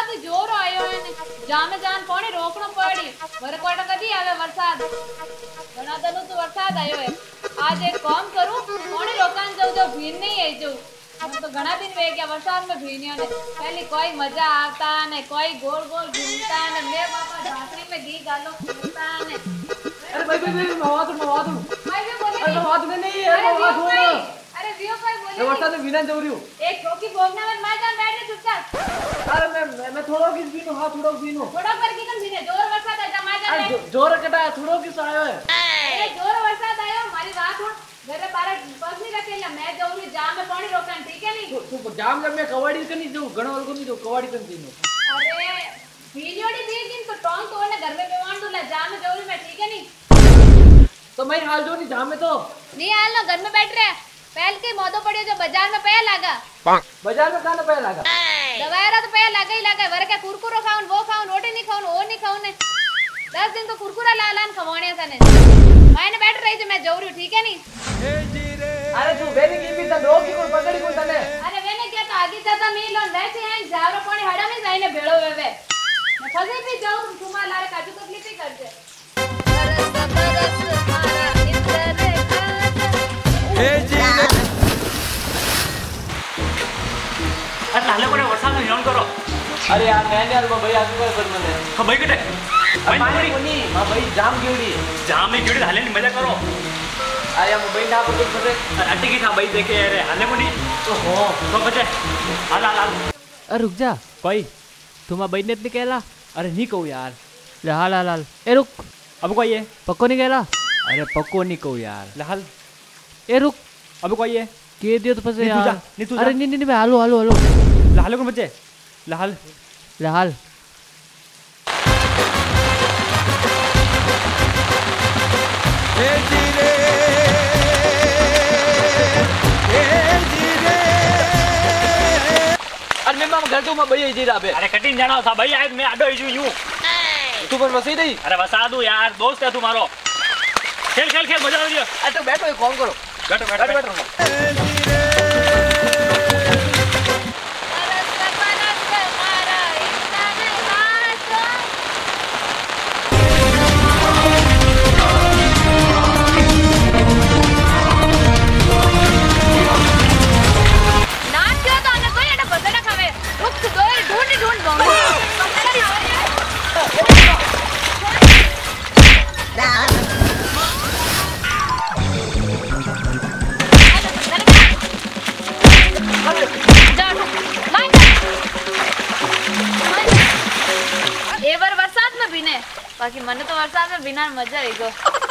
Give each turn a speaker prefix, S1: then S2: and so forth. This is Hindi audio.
S1: वरसाद जोर आयो है ने जामे जान पानी रोकनो पड़ी वरकोट कदी आवे वरसाद घणा दनु तो वरसाद आयो है आज एक काम करूं पानी रोकान जाऊ जो भीन नहीं आई जाऊ हम तो घणा दिन वे गया वरसाद में भीनियो ने पहली कोई मजा आता ने कोई गोल गोल घूमता ने मैं बापा झांकरी में घी गालो घूमता ने
S2: अरे भाई मवा दूं
S1: भाई भी बोले
S2: अरे मवा दूं नहीं यार मवा दूं
S1: अरे वियो कोई बोले
S2: मैं वरसाद में भीना जा रही हूं
S1: एक ठोकी भोगना में मैं जान बैठ चुपचाप
S2: अरे मैं थोड़ा किस भीनो हां थोड़ा भीनो
S1: थोड़ा पर की कन भीने जोर वरसाद आ जा मैं जान
S2: जोर कटा थोड़ा किस आयो है
S1: अरे जोर वरसाद आयो मारी बात हो घरे बाहर बस नहीं रखेला मैं जाऊंगी जाम में पानी रोकन ठीक है नहीं
S2: तू जाम जब मैं कवाड़ी कनी जाऊं घणो अलगो नहीं जाऊं कवाड़ी कन दीनो
S1: अरे भीलियोड़ी दी दिन तो टोंग तो ने घर में बेवान तो ले जाम में जाऊंगी मैं ठीक है नहीं
S2: तो मैं हाल जो नहीं जाम में तो
S1: नहीं हाल ना घर में बैठ रहे पहल के मोदो पड़ियो जो बाजार में पैसा लगा
S2: बाजार में खाना पैसा लगा
S1: दवायरा तो पैसा लगा ही लगा वर के कुरकुरो खाऊं वो खाऊं रोटी नहीं खाऊं वो नहीं खाऊं ने 10 दिन तो कुरकुरा लालान खवाने सने मैंने बैठ रही थी मैं जाऊ रही हूं ठीक है नहीं
S2: अरे तू बेनी की भी तो रोकी को पकड़ी को तने
S1: अरे वेने क्या तो आगे जाता मिलो वैसे हैं जावरो पानी हड़ा में जाइने भेड़ो वेवे मैं फसे भी जाऊं तुम्हारा लारे काजू तकलीफ ही कर दे बरस मारा इंद्र का
S3: हे जी
S4: अरे लाले कोने वरसाद में योन करो
S2: अरे यार मैंने यार भाई आजू कर मने
S4: तो भाई कटे भाई
S2: पानी कोनी हां भाई जाम गेड़ी
S4: जाम में गेड़ी हाले मजा करो
S2: अरे हम भाई ना कुछ पते
S4: अट्टी की था भाई देखे अरे हाले मुनी
S2: तो हो
S4: तो बचे हाल हाल
S3: अरे रुक जा कोई तुम आ बैठने इतनी कहला अरे नहीं कहू यार ले हाल हाल हाल ए रुक अब कोई है पक्को नहीं कहला अरे पक्को नहीं कहू यार ले हाल ए रुक अब कोई है के दियो तो फसे यार अरे नहीं नहीं भाई हालो हालो हालो ले हाल कौन बचे ले हाल ले हाल
S5: हे जी रे
S2: अरे मैं घर तो मैं भई जी रहा बे
S4: अरे कटिंग जाना था भाई आज मैं आडो ही यूं
S2: तू पर वसी नहीं
S4: अरे बसा दूं यार दोस्त है तुम्हारो खेल खेल खेल मजा आ रही है
S2: अरे तो बैठो कॉल करो
S4: बैठो बैठो बैठो
S1: बाकी मने तो वरसाद में बिना मजा आएगा।